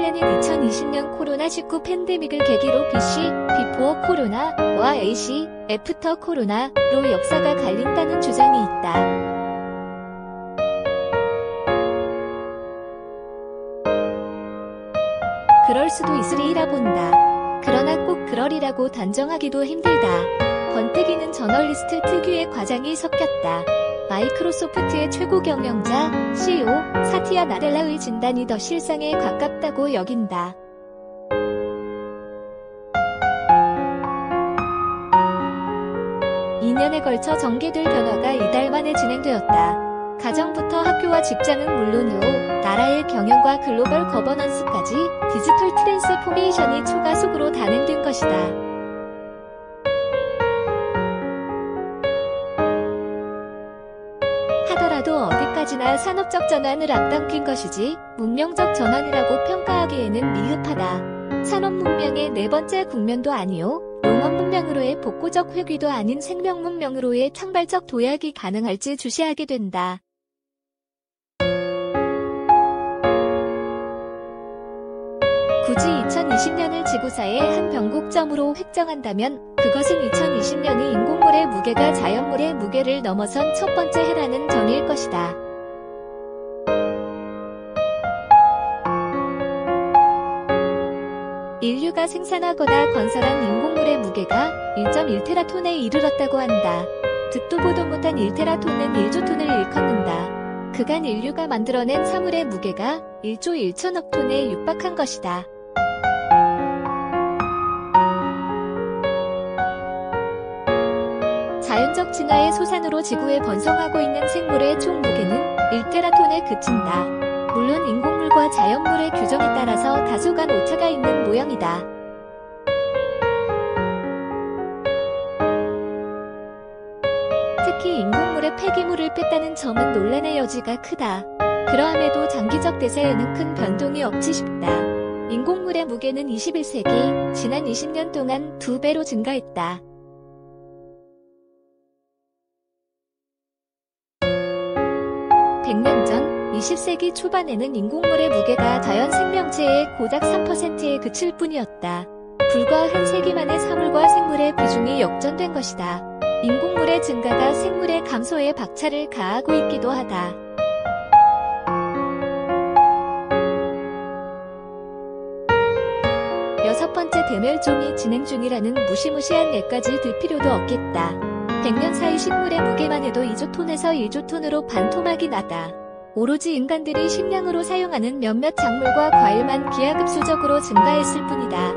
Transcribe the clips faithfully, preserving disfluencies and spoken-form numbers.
플래닛 이천이십 년 코로나 십구 팬데믹을 계기로 비씨, 비포어 코로나와 에이씨, 애프터 코로나로 역사가 갈린다는 주장이 있다. 그럴 수도 있으리라 본다. 그러나 꼭 그러리라고 단정하기도 힘들다. 번뜩이는 저널리스트 특유의 과장이 섞였다. 마이크로소프트의 최고 경영자, 씨이오, 사티아 나델라의 진단이 더 실상에 가깝다고 여긴다. 이 년에 걸쳐 전개될 변화가 이달 만에 진행되었다. 가정부터 학교와 직장은 물론이요, 나라의 경영과 글로벌 거버넌스까지 디지털 트랜스포메이션이 초가속으로 단행된 것이다. 하더라도 어디까지나 산업적 전환을 앞당긴 것이지 문명적 전환이라고 평가하기에는 미흡하다. 산업 문명의 네 번째 국면도 아니요, 농업 문명으로의 복고적 회귀도 아닌 생명 문명으로의 창발적 도약이 가능할지 주시하게 된다. 굳이 이천이십 년을 지구사의 한 변곡점으로 획정한다면 그것은 이천이십 년이 인공물의 무게가 자연물의 무게를 넘어선 첫 번째 해라는 점일 것이다. 인류가 생산하거나 건설한 인공물의 무게가 일 점 일 테라톤에 이르렀다고 한다. 듣도 보도 못한 일 테라톤은 일조 톤을 일컫는다. 그간 인류가 만들어낸 사물의 무게가 일조 일천억 톤에 육박한 것이다. 자연적 진화의 소산으로 지구에 번성하고 있는 생물의 총 무게는 일 테라톤에 그친다. 물론 인공물과 자연물의 규정에 따라서 다소간 오차가 있는 모양이다. 특히 인공물의 폐기물을 뺐다는 점은 논란의 여지가 크다. 그러함에도 장기적 대세에는 큰 변동이 없지 싶다. 인공물의 무게는 이십일 세기, 지난 이십 년 동안 두 배로 증가했다. 백 년 전, 이십 세기 초반에는 인공물의 무게가 자연 생명체의 고작 삼 퍼센트에 그칠 뿐이었다. 불과 한 세기 만에 사물과 생물의 비중이 역전된 것이다. 인공물의 증가가 생물의 감소에 박차를 가하고 있기도 하다. 여섯 번째 대멸종이 진행 중이라는 무시무시한 예까지 들 필요도 없겠다. 백 년 사이 식물의 무게만 해도 이조 톤에서 일조 톤으로 반토막이 나다. 오로지 인간들이 식량으로 사용하는 몇몇 작물과 과일만 기하급수적으로 증가했을 뿐이다.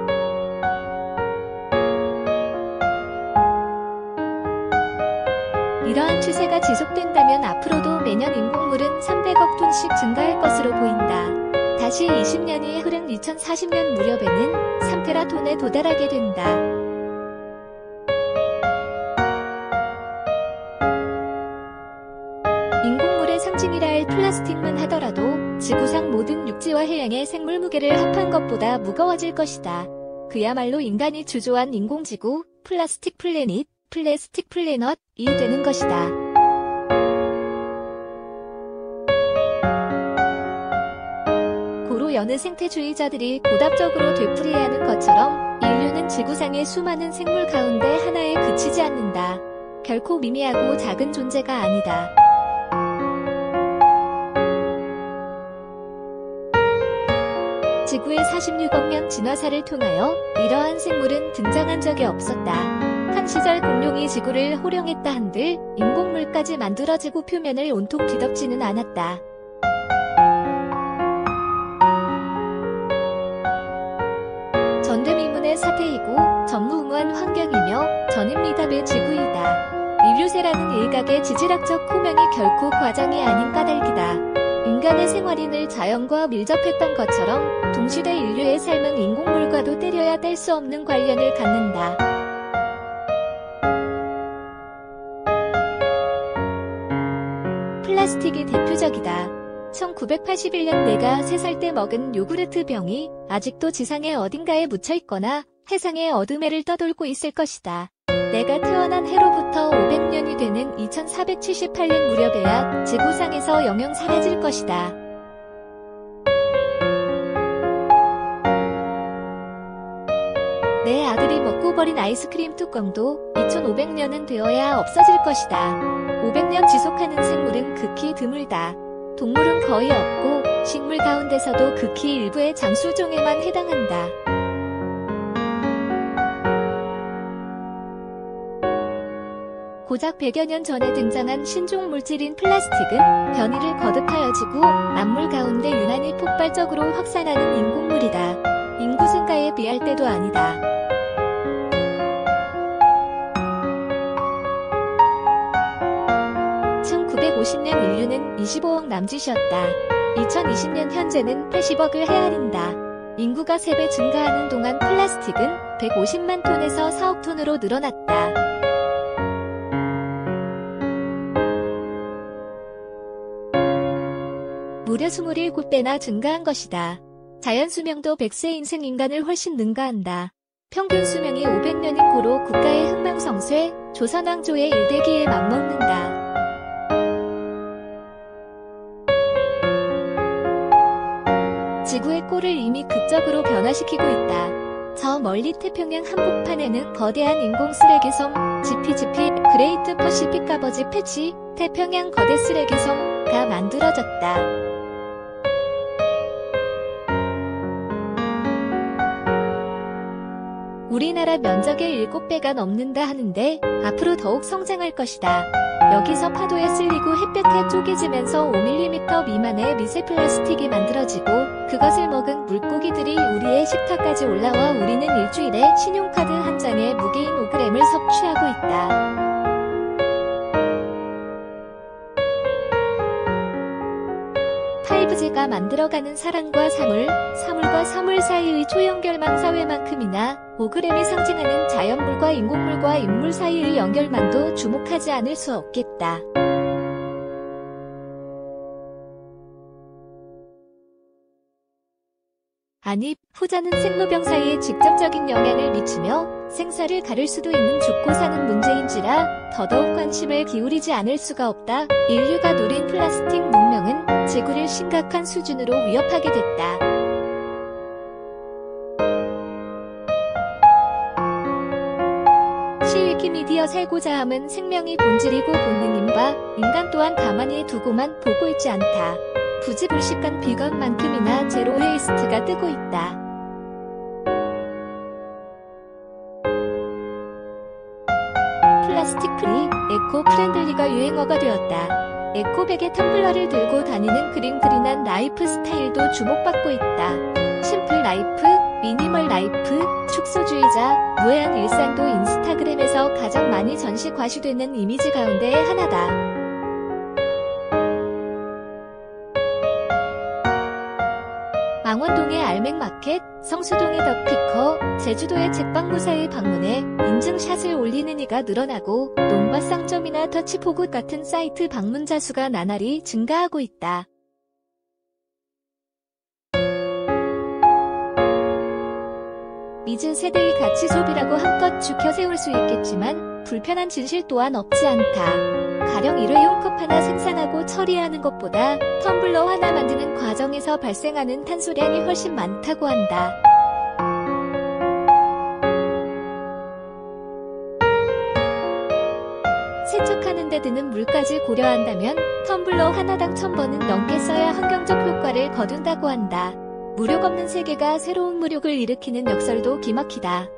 이러한 추세가 지속된다면 앞으로도 매년 인공물은 삼백억 톤씩 증가할 것으로 보인다. 다시 이십 년이 흐른 이천사십 년 무렵에는 삼 테라톤에 도달하게 된다. 인공물의 상징이라 할 플라스틱만 하더라도 지구상 모든 육지와 해양의 생물 무게를 합한 것보다 무거워질 것이다. 그야말로 인간이 주조한 인공지구, 플라스틱 플래닛, 플래스틱 플래닛이 되는 것이다. 고로 여느 생태주의자들이 고답적으로 되풀이하는 것처럼 인류는 지구상의 수많은 생물 가운데 하나에 그치지 않는다. 결코 미미하고 작은 존재가 아니다. 지구의 사십육억 년 진화사를 통하여 이러한 생물은 등장한 적이 없었다. 한 시절 공룡이 지구를 호령했다 한들 인공물까지 만들어지고 표면을 온통 뒤덮지는 않았다. 전대미문의 사태이고 전무후무한 환경이며 전임미답의 지구이다. 인류세라는 일각의 지질학적 호명이 결코 과장이 아닌 까닭이다. 인간의 생활이 늘 자연과 밀접했던 것처럼 동시대 인류의 삶은 인공물과도 때려야 뗄 수 없는 관련을 갖는다. 플라스틱이 대표적이다. 천구백팔십일 년 내가 세 살 때 먹은 요구르트 병이 아직도 지상의 어딘가에 묻혀있거나 해상의 어둠해를 떠돌고 있을 것이다. 내가 태어난 해로부터 오백 년이 되는 이천사백칠십팔 년 무렵에야 지구상에서 영영 사라질 것이다. 내 아들이 먹고 버린 아이스크림 뚜껑도 이천오백 년은 되어야 없어질 것이다. 오백 년 지속하는 생물은 극히 드물다. 동물은 거의 없고 식물 가운데서도 극히 일부의 장수종에만 해당한다. 고작 백여 년 전에 등장한 신종 물질인 플라스틱은 변이를 거듭하여지고 만물 가운데 유난히 폭발적으로 확산하는 인공물이다. 인구 증가에 비할 때도 아니다. 천구백오십 년 인류는 이십오억 남짓이었다. 이천이십 년 현재는 팔십억을 헤아린다. 인구가 세 배 증가하는 동안 플라스틱은 백오십만 톤에서 사억 톤으로 늘어났다. 무려 이십칠 배나 증가한 것이다. 자연 수명도 백 세 인생 인간을 훨씬 능가한다. 평균 수명이 오백 년인 고로 국가의 흥망성쇠, 조선왕조의 일대기에 맞먹는다. 지구의 꼴을 이미 극적으로 변화시키고 있다. 저 멀리 태평양 한복판에는 거대한 인공 쓰레기섬, 지피지피, 그레이트 퍼시픽 가버지 패치, 태평양 거대 쓰레기섬가 만들어졌다. 우리나라 면적의 일곱 배가 넘는다 하는데 앞으로 더욱 성장할 것이다. 여기서 파도에 쓸리고 햇볕에 쪼개지면서 오 밀리미터 미만의 미세 플라스틱이 만들어지고 그것을 먹은 물고기들이 우리의 식탁까지 올라와 우리는 일주일에 신용카드 한 장에 무게인 오 그램을 섭취하고 있다. 파이브지가 만들어가는 사람과 사물, 사물과 사물 사이의 초연결망 사회만큼이나 오 그램이 상징하는 자연물과 인공물과 인물 사이의 연결망도 주목하지 않을 수 없겠다. 아니, 후자는 생로병 사이에 직접적인 영향을 미치며 생사를 가를 수도 있는 죽고 사는 문제인지라 더더욱 관심을 기울이지 않을 수가 없다. 인류가 노린 플라스틱 문명은 지구를 심각한 수준으로 위협하게 됐다. 시위키미디어 살고자 함은 생명이 본질이고 본능인 바 인간 또한 가만히 두고만 보고 있지 않다. 부지불식한 비건만큼이나 제로 웨이스트가 뜨고 있다. 플라스틱 프리, 에코 프렌들리가 유행어가 되었다. 에코백에 텀블러를 들고 다니는 그린그린한 라이프 스타일도 주목받고 있다. 심플 라이프, 미니멀 라이프, 축소주의자, 무해한 일상도 인스타그램에서 가장 많이 전시 과시되는 이미지 가운데의 하나다. 망원동의 알맥마켓, 성수동의 덕피커, 제주도의 책방무사에 방문해 인증샷을 올리는 이가 늘어나고 농밭상점이나 터치포굿 같은 사이트 방문자 수가 나날이 증가하고 있다. 미즈 세대의 가치 소비라고 한껏 죽혀 세울 수 있겠지만 불편한 진실 또한 없지 않다. 가령 일회용 컵 하나 생산하고 처리하는 것보다 텀블러 하나 만드는 과정에서 발생하는 탄소량이 훨씬 많다고 한다. 세척하는 데 드는 물까지 고려한다면 텀블러 하나당 천 번은 넘게 써야 환경적 효과를 거둔다고 한다. 무력 없는 세계가 새로운 무력을 일으키는 역설도 기막히다.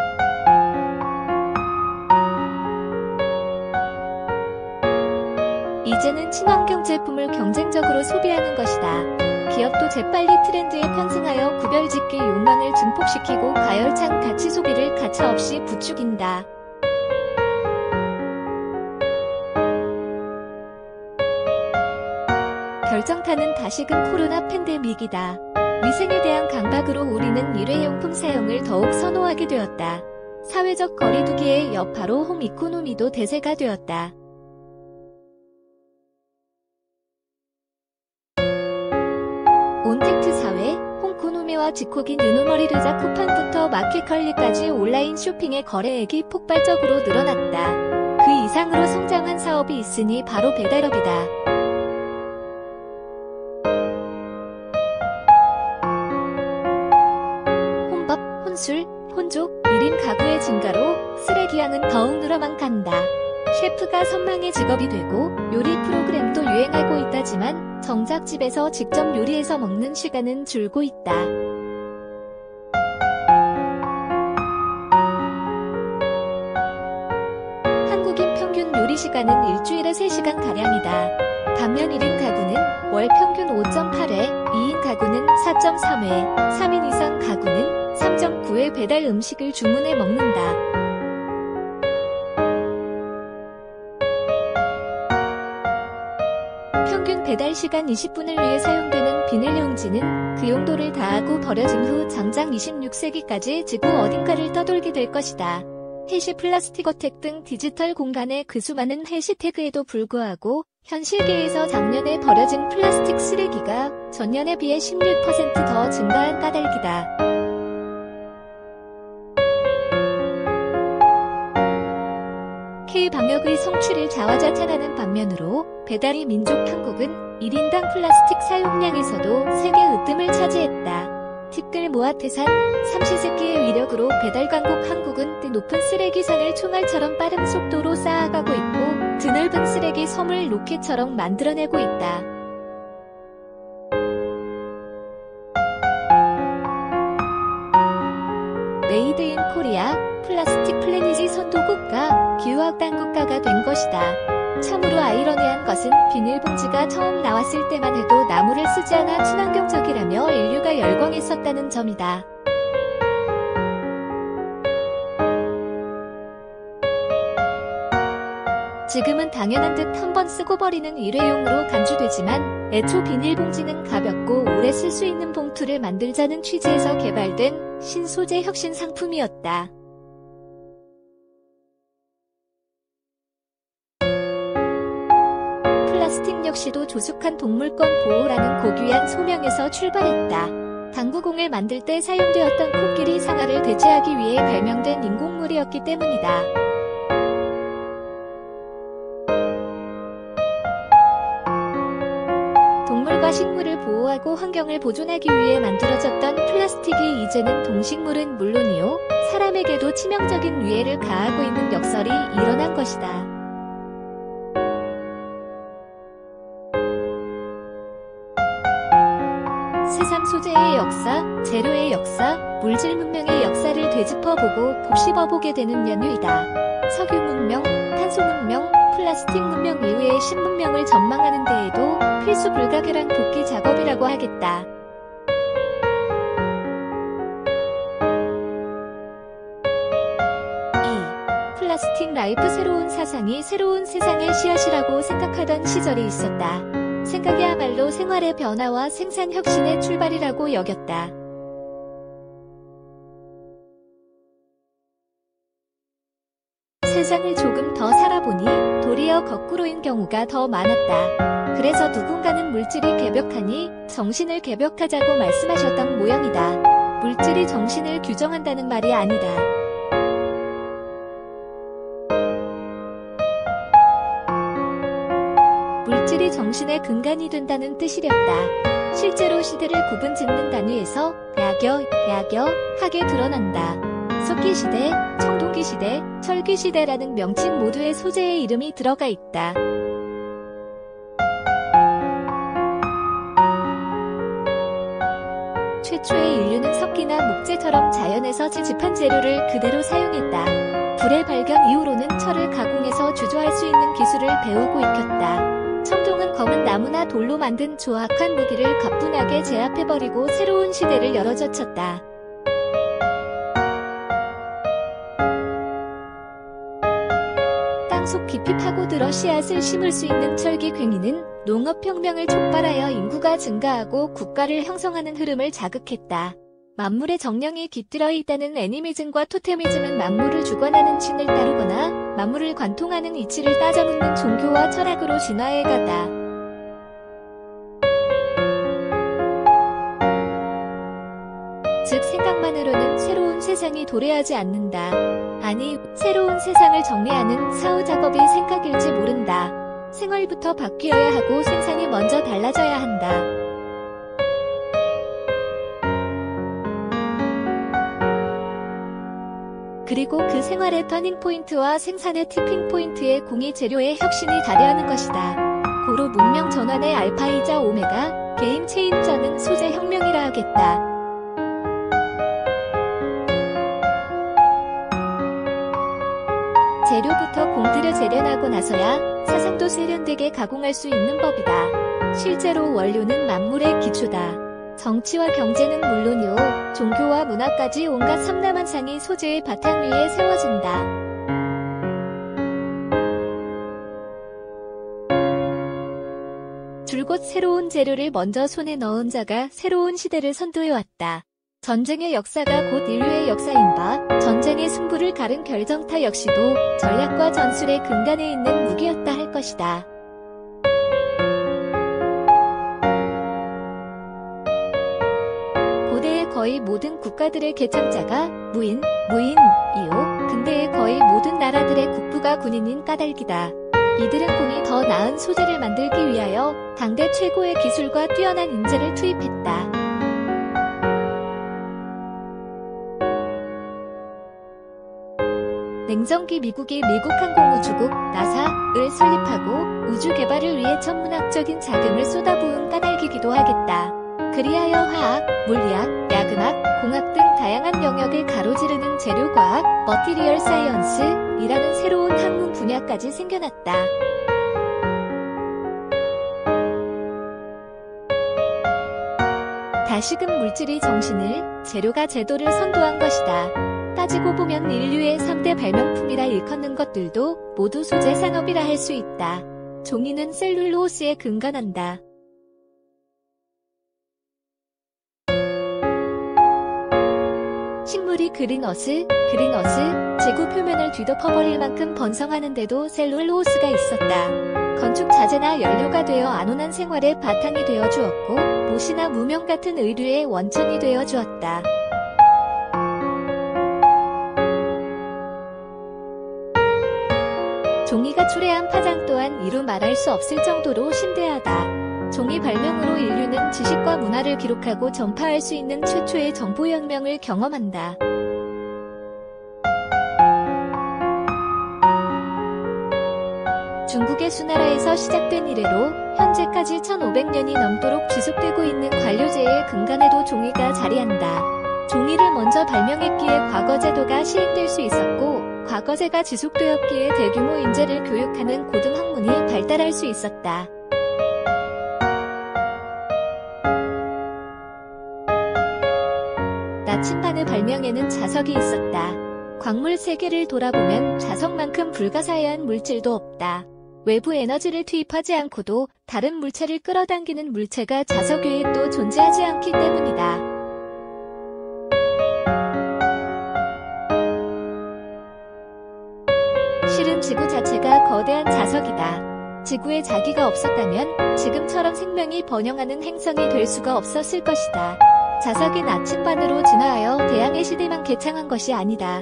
이제는 친환경 제품을 경쟁적으로 소비하는 것이다. 기업도 재빨리 트렌드에 편승하여 구별짓기 욕망을 증폭시키고 가열찬 가치 소비를 가차없이 부추긴다. 결정타는 다시금 코로나 팬데믹이다. 위생에 대한 강박으로 우리는 일회용품 사용을 더욱 선호하게 되었다. 사회적 거리두기의 여파로 홈 이코노미도 대세가 되었다. 온택트 사회, 홈코노미와 지코긴 유노머리르자 쿠팡부터 마켓컬리까지 온라인 쇼핑의 거래액이 폭발적으로 늘어났다. 그 이상으로 성장한 사업이 있으니 바로 배달업이다. 술, 혼족, 일 인 가구의 증가로 쓰레기 양은 더욱 늘어만 간다. 셰프가 선망의 직업이 되고 요리 프로그램도 유행하고 있다지만 정작 집에서 직접 요리해서 먹는 시간은 줄고 있다. 한국인 평균 요리 시간은 일주일에 세 시간가량이다. 반면 일 인 가구는 월 평균 오 점 팔 회, 이 인 가구는 사 점 삼 회, 삼 인 이상 가구는 삼 점 구 회 배달 음식을 주문해 먹는다. 평균 배달 시간 이십 분을 위해 사용되는 비닐용지는 그 용도를 다하고 버려진 후 장장 이십육 세기까지 지구 어딘가를 떠돌게 될 것이다. 해시 플라스틱 어택 등 디지털 공간의 그 수많은 해시태그에도 불구하고 현 세계에서 작년에 버려진 플라스틱 쓰레기가 전년에 비해 십육 퍼센트 더 증가한 까닭이다. K방역의 성취를 자화자찬하는 반면으로 배달의 민족 한국은 일 인당 플라스틱 사용량에서도 세계 으뜸을 차지했다. 티끌 모아 태산, 삼시세끼의 위력으로 배달 강국 한국은 높은 쓰레기산을 총알처럼 빠른 속도로 쌓아가고 있고 드넓은 쓰레기 섬을 로켓처럼 만들어내고 있다. 메이드 인 코리아, 플라스틱 플래닛의 선도국가, 기후악당 국가가 된 것이다. 참으로 아이러니한 것은 비닐봉지가 처음 나왔을 때만 해도 나무를 쓰지 않아 친환경적이라며 인류가 열광했었다는 점이다. 지금은 당연한 듯 한 번 쓰고 버리는 일회용으로 간주되지만 애초 비닐봉지는 가볍고 오래 쓸 수 있는 봉투를 만들자는 취지에서 개발된 신소재 혁신 상품이었다. 플라스틱 역시도 조숙한 동물권 보호라는 고귀한 소명에서 출발했다. 당구공을 만들 때 사용되었던 코끼리 상아를 대체하기 위해 발명된 인공물이었기 때문이다. 동물과 식물을 보호하고 환경을 보존하기 위해 만들어졌던 플라스틱이 이제는 동식물은 물론이요, 사람에게도 치명적인 위해를 가하고 있는 역설이 일어난 것이다. 새삼 소재의 역사, 재료의 역사, 물질 문명의 역사를 되짚어보고 곱씹어보게 되는 연휴이다. 석유 문명, 탄소 문명, 플라스틱 문명 이후의 신문명을 전망하는 데에도 필수 불가결한 복귀 작업이라고 하겠다. 이. 플라스틱 라이프 새로운 사상이 새로운 세상의 씨앗이라고 생각하던 시절이 있었다. 생각이야말로 생활의 변화와 생산 혁신의 출발이라고 여겼다. 세상을 조금 더 살아보니 도리어 거꾸로인 경우가 더 많았다. 그래서 누군가는 물질이 개벽하니 정신을 개벽하자고 말씀하셨던 모양이다. 물질이 정신을 규정한다는 말이 아니다. 물질이 정신의 근간이 된다는 뜻이렸다. 실제로 시대를 구분 짓는 단위에서 야겨, 야겨, 하게 드러난다. 석기시대, 청동기시대, 철기시대라는 명칭 모두의 소재의 이름이 들어가 있다. 최초의 인류는 석기나 목재처럼 자연에서 채집한 재료를 그대로 사용했다. 불의 발견 이후로는 철을 가공해서 주조할 수 있는 기술을 배우고 익혔다. 청동은 검은 나무나 돌로 만든 조악한 무기를 가뿐하게 제압해버리고 새로운 시대를 열어젖혔다. 땅속 깊이 파고들어 씨앗을 심을 수 있는 철기괭이는 농업혁명을 촉발하여 인구가 증가하고 국가를 형성하는 흐름을 자극했다. 만물의 정령이 깃들어 있다는 애니미즘과 토테미즘은 만물을 주관하는 신을 따르거나 만물을 관통하는 이치를 따져묻는 종교와 철학으로 진화해 가다. 즉 생각만으로는 새로운 세상이 도래하지 않는다. 아니, 새로운 세상을 정리하는 사후 작업이 생각일지 모른다. 생활부터 바뀌어야 하고 생산이 먼저 달라져야 한다. 그리고 그 생활의 터닝포인트와 생산의 티핑포인트의 공이 재료의 혁신이 다려하는 것이다. 고로 문명 전환의 알파이자 오메가, 게임 체인저는 소재 혁명이라 하겠다. 재료부터 공들여 재련하고 나서야 사상도 세련되게 가공할 수 있는 법이다. 실제로 원료는 만물의 기초다. 정치와 경제는 물론이요, 종교와 문화까지 온갖 삼라만상이 소재의 바탕 위에 세워진다. 줄곧 새로운 재료를 먼저 손에 넣은 자가 새로운 시대를 선도해왔다. 전쟁의 역사가 곧 인류의 역사인 바, 전쟁의 승부를 가른 결정타 역시도 전략과 전술의 근간에 있는 무기였다 할 것이다. 고대의 거의 모든 국가들의 개창자가 무인, 무인이요. 근대의 거의 모든 나라들의 국부가 군인인 까닭이다. 이들은 공이 더 나은 소재를 만들기 위하여 당대 최고의 기술과 뛰어난 인재를 투입했다. 냉전기 미국이 미국 항공우주국 나사를 설립하고 우주 개발을 위해 천문학적인 자금을 쏟아부은 까닭이기도 하겠다. 그리하여 화학, 물리학, 야금학, 공학 등 다양한 영역을 가로지르는 재료과학, 머티리얼 사이언스이라는 새로운 학문 분야까지 생겨났다. 다시금 물질이 정신을, 재료가 제도를 선도한 것이다. 따지고 보면 인류의 삼 대 발명품이라 일컫는 것들도 모두 소재 산업이라 할 수 있다. 종이는 셀룰로스에 근간한다. 식물이 그린어스, 그린어스, 지구 표면을 뒤덮어버릴 만큼 번성하는데도 셀룰로스가 있었다. 건축 자재나 연료가 되어 안온한 생활의 바탕이 되어 주었고, 못이나 무명 같은 의류의 원천이 되어 주었다. 종이가 초래한 파장 또한 이루 말할 수 없을 정도로 심대하다. 종이 발명으로 인류는 지식과 문화를 기록하고 전파할 수 있는 최초의 정보혁명을 경험한다. 중국의 수나라에서 시작된 이래로 현재까지 천오백 년이 넘도록 지속되고 있는 관료제의 근간에도 종이가 자리한다. 종이를 먼저 발명했기에 과거제도가 시행될 수 있었고, 과거제가 지속되었기에 대규모 인재를 교육하는 고등학문이 발달할 수 있었다. 나침반의 발명에는 자석이 있었다. 광물 세계를 돌아보면 자석만큼 불가사의한 물질도 없다. 외부 에너지를 투입하지 않고도 다른 물체를 끌어당기는 물체가 자석 외에 또 존재하지 않기 때문이다. 실은 지구 자체가 거대한 자석이다. 지구에 자기가 없었다면 지금처럼 생명이 번영하는 행성이 될 수가 없었을 것이다. 자석이 나침반으로 진화하여 대항해 시대만 개창한 것이 아니다.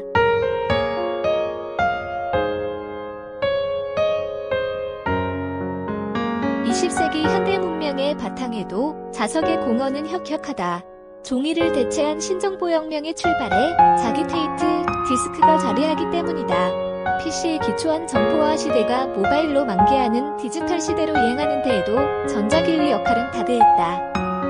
이십 세기 현대 문명의 바탕에도 자석의 공헌은 혁혁하다. 종이를 대체한 신정보혁명의 출발에 자기 테이프, 디스크가 자리하기 때문이다. 피씨의 기초한 정보화 시대가 모바일로 만개하는 디지털 시대로 이행하는 데에도 전자기의 역할은 다대했다.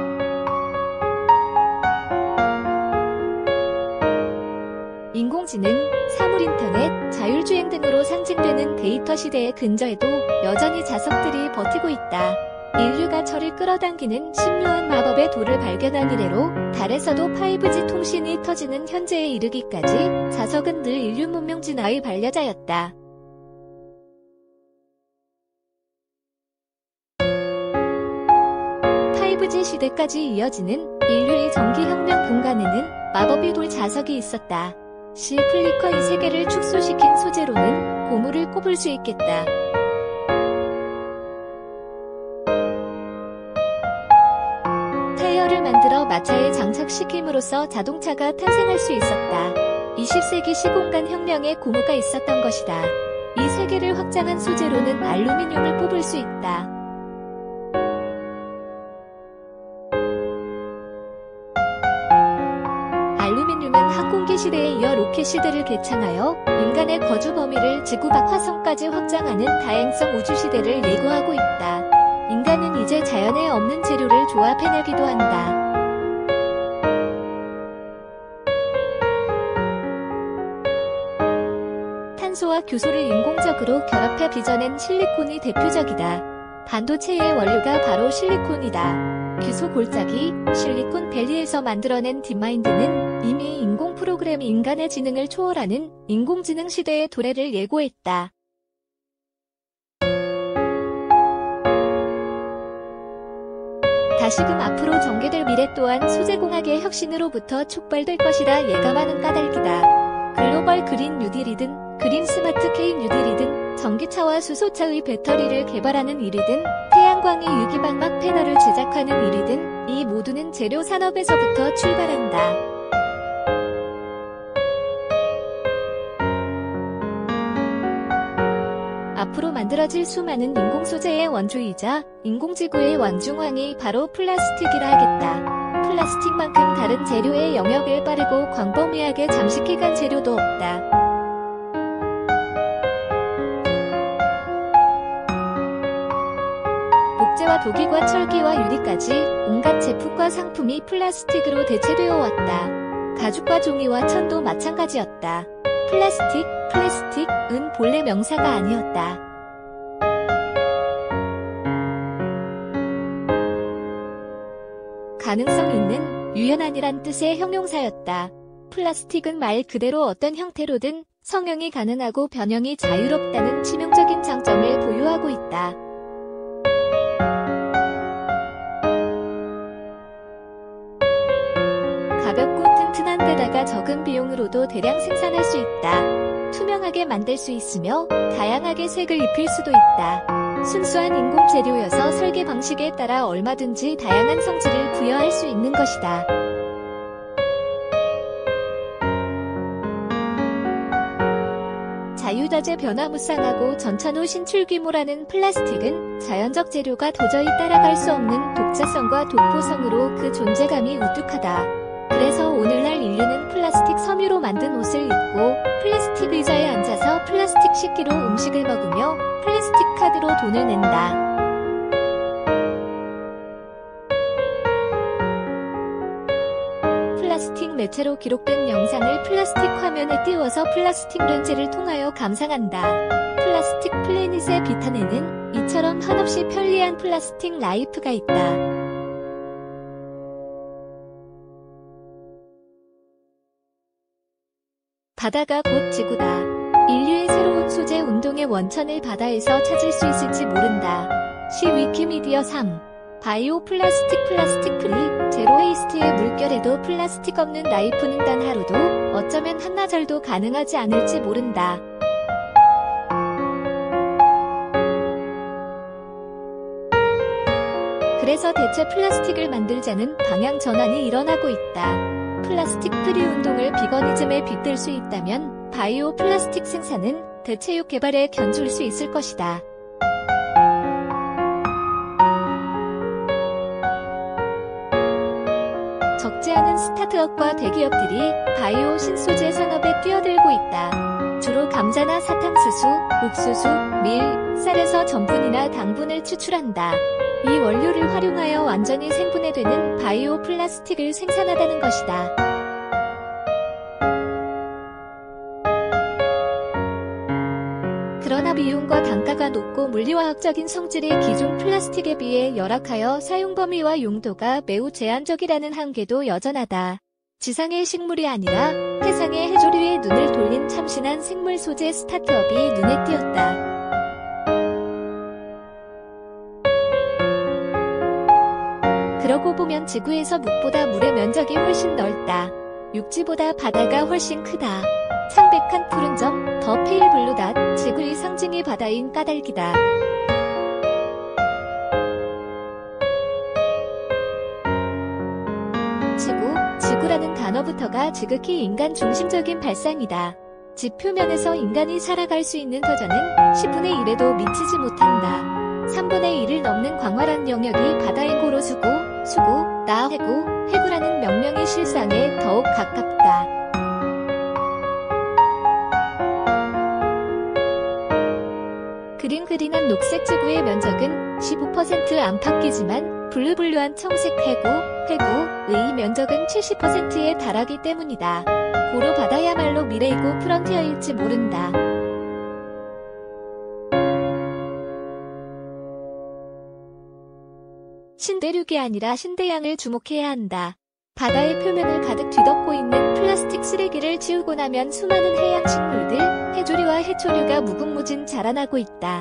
인공지능, 사물인터넷, 자율주행 등으로 상징되는 데이터 시대의 근저에도 여전히 자석들이 버티고 있다. 인류가 철을 끌어당기는 심묘한 마법의 돌을 발견한 이래로 달에서도 파이브지 통신이 터지는 현재에 이르기까지 자석은 늘 인류 문명 진화의 반려자였다. 파이브지 시대까지 이어지는 인류의 전기혁명 근간에는 마법의 돌 자석이 있었다. 시 플리커 이 세계를 축소시킨 소재로는 고무를 꼽을 수 있겠다. 타이어를 만들어 마차에 장착시킴으로써 자동차가 탄생할 수 있었다. 이십 세기 시공간 혁명에 고무가 있었던 것이다. 이 세계를 확장한 소재로는 알루미늄을 뽑을 수 있다. 알루미늄은 항공 초창기 시대에 이어 로켓 시대를 개창하여 인간의 거주 범위를 지구 밖 화성까지 확장하는 다행성 우주 시대를 예고하고 있다. 인간은 이제 자연에 없는 재료를 조합해내기도 한다. 탄소와 규소를 인공적으로 결합해 빚어낸 실리콘이 대표적이다. 반도체의 원료가 바로 실리콘이다. 규소 골짜기, 실리콘 밸리에서 만들어낸 딥마인드는 이미 인공 프로그램이 인간의 지능을 초월하는 인공지능 시대의 도래를 예고했다. 다시금 앞으로 전개될 미래 또한 소재공학의 혁신으로부터 촉발될 것이라 예감하는 까닭이다. 글로벌 그린 뉴딜이든 그린 스마트 K 뉴딜이든 전기차와 수소차의 배터리를 개발하는 일이든 태양광이 유기방막 패널을 제작하는 일이든 이 모두는 재료 산업에서부터 출발한다. 앞으로 만들어질 수많은 인공소재의 원조이자 인공지구의 원중왕이 바로 플라스틱이라 하겠다. 플라스틱만큼 다른 재료의 영역을 빠르고 광범위하게 잠식해간 재료도 없다. 목재와 도기과 철기와 유리까지 온갖 제품과 상품이 플라스틱으로 대체되어 왔다. 가죽과 종이와 천도 마찬가지였다. 플라스틱, 플라스틱은 본래 명사가 아니었다. 가능성 있는, 유연한이란 뜻의 형용사였다. 플라스틱은 말 그대로 어떤 형태로든 성형이 가능하고 변형이 자유롭다는 치명적인 장점을 보유하고 있다. 가볍고 튼튼한 데다가 적은 비용으로도 대량 생산할 수 있다. 투명하게 만들 수 있으며 다양하게 색을 입힐 수도 있다. 순수한 인공 재료여서 설계 방식에 따라 얼마든지 다양한 성질을 부여할 수 있는 것이다. 자유자재 변화무쌍하고 전천후 신출 규모라는 플라스틱은 자연적 재료가 도저히 따라갈 수 없는 독자성과 독보성으로 그 존재감이 우뚝하다. 그래서 오늘날 인류는 플라스틱 섬유로 만든 옷을 입고 플라스틱 의자에 앉아서 플라스틱 식기로 음식을 먹으며 플라스틱 카드로 돈을 낸다. 플라스틱 매체로 기록된 영상을 플라스틱 화면에 띄워서 플라스틱 렌즈를 통하여 감상한다. 플라스틱 플래닛의 비탄에는 이처럼 한없이 편리한 플라스틱 라이프가 있다. 바다가 곧 지구다. 인류의 새로운 소재 운동의 원천을 바다에서 찾을 수 있을지 모른다. 시 위키미디어 삼. 바이오 플라스틱 플라스틱 프리, 제로 웨이스트의 물결에도 플라스틱 없는 라이프는 단 하루도, 어쩌면 한나절도 가능하지 않을지 모른다. 그래서 대체 플라스틱을 만들자는 방향 전환이 일어나고 있다. 플라스틱 프리 운동을 비거니즘에 빗댈 수 있다면 바이오 플라스틱 생산은 대체육 개발에 견줄 수 있을 것이다. 적지 않은 스타트업과 대기업들이 바이오 신소재 산업에 뛰어들고 있다. 주로 감자나 사탕수수, 옥수수, 밀, 쌀에서 전분이나 당분을 추출한다. 이 원료를 활용하여 완전히 생분해되는 바이오 플라스틱을 생산하다는 것이다. 그러나 비용과 단가가 높고 물리화학적인 성질이 기존 플라스틱에 비해 열악하여 사용 범위와 용도가 매우 제한적이라는 한계도 여전하다. 지상의 식물이 아니라 해상의 해조류에 눈을 돌린 참신한 생물 소재 스타트업이 눈에 띄었다. 그러고 보면 지구에서 묵보다 물의 면적이 훨씬 넓다. 육지보다 바다가 훨씬 크다. 창백한 푸른 점, 더 페일 블루닷, 지구의 상징이 바다인 까닭이다. 지구, 지구라는 단어부터가 지극히 인간 중심적인 발상이다. 지 표면에서 인간이 살아갈 수 있는 터전은 십분의 일에도 미치지 못한다. 삼분의 일을 넘는 광활한 영역이 바다인 고로 수고, 수고, 나 해구, 해구라는 명명의 실상에 더욱 가깝다. 그린그린한 녹색 지구의 면적은 십오 퍼센트 안팎이지만 블루블루한 청색 해구, 해구의 면적은 칠십 퍼센트에 달하기 때문이다. 고로 바다야말로 미래이고 프런티어일지 모른다. 신대륙이 아니라 신대양을 주목해야 한다. 바다의 표면을 가득 뒤덮고 있는 플라스틱 쓰레기를 치우고 나면 수많은 해양 식물들, 해조류와 해초류가 무궁무진 자라나고 있다.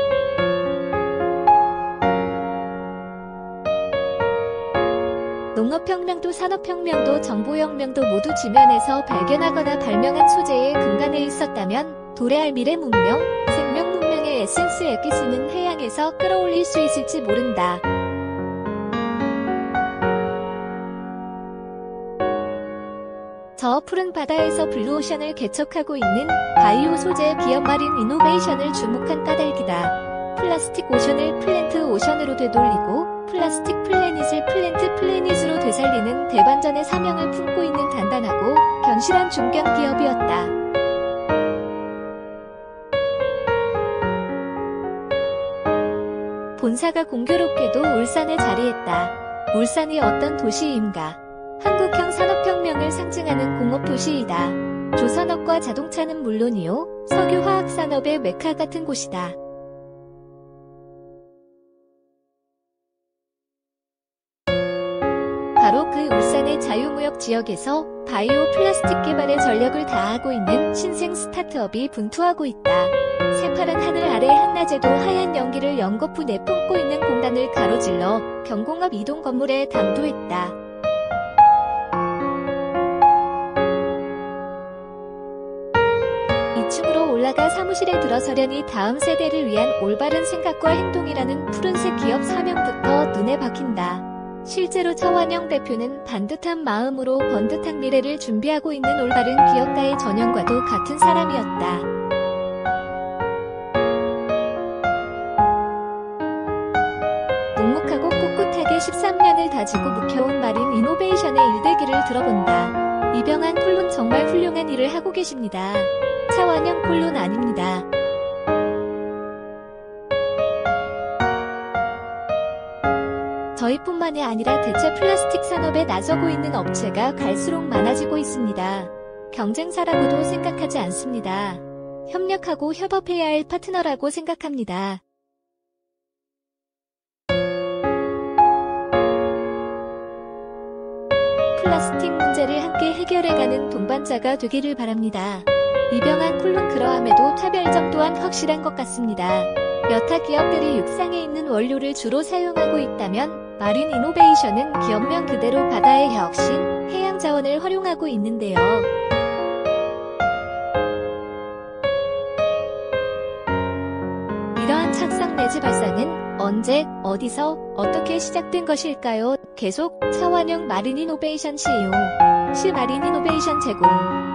농업혁명도 산업혁명도 정보혁명도 모두 지면에서 발견하거나 발명한 소재의 근간에 있었다면 도래할 미래 문명, 생명 문명의 에센스 에기스는 해양에서 끌어올릴 수 있을지 모른다. 저 푸른 바다에서 블루오션을 개척하고 있는 바이오 소재 기업 마린 이노베이션을 주목한 까닭이다. 플라스틱 오션을 플랜트 오션으로 되돌리고 플라스틱 플래닛을 플랜트 플래닛으로 되살리는 대반전의 사명을 품고 있는 단단하고 견실한 중견 기업이었다. 본사가 공교롭게도 울산에 자리했다. 울산이 어떤 도시인가? 한국형 산업혁명을 상징하는 공업도시이다. 조선업과 자동차는 물론이요, 석유화학산업의 메카 같은 곳이다. 바로 그 울산의 자유무역 지역에서 바이오 플라스틱 개발에 전력을 다하고 있는 신생 스타트업이 분투하고 있다. 새파란 하늘 아래 한낮에도 하얀 연기를 연거푸 내뿜고 있는 공단을 가로질러 경공업 이동 건물에 당도했다. 이 층으로 올라가 사무실에 들어서려니 다음 세대를 위한 올바른 생각과 행동이라는 푸른색 기업 사명부터 눈에 박힌다. 실제로 차완영 대표는 반듯한 마음으로 번듯한 미래를 준비하고 있는 올바른 기업가의 전형과도 같은 사람이었다. 묵묵하고 꿋꿋하게 십삼 년을 다지고 묵혀온 마린 이노베이션의 일대기를 들어본다. 이병환 콜론 정말 훌륭한 일을 하고 계십니다. 차완영 콜론 아닙니다. 저희뿐만이 아니라 대체 플라스틱 산업에 나서고 있는 업체가 갈수록 많아지고 있습니다. 경쟁사라고도 생각하지 않습니다. 협력하고 협업해야 할 파트너라고 생각합니다. 플라스틱 문제를 함께 해결해가는 동반자가 되기를 바랍니다. 이병환 콜론 그러함에도 차별점 또한 확실한 것 같습니다. 여타 기업들이 육상에 있는 원료를 주로 사용하고 있다면 마린 이노베이션은 기업명 그대로 바다의 혁신, 해양 자원을 활용하고 있는데요. 이러한 착상 내지 발상은 언제, 어디서, 어떻게 시작된 것일까요? 계속 차완영 마린 이노베이션 씨이오. 시 마린 이노베이션 제공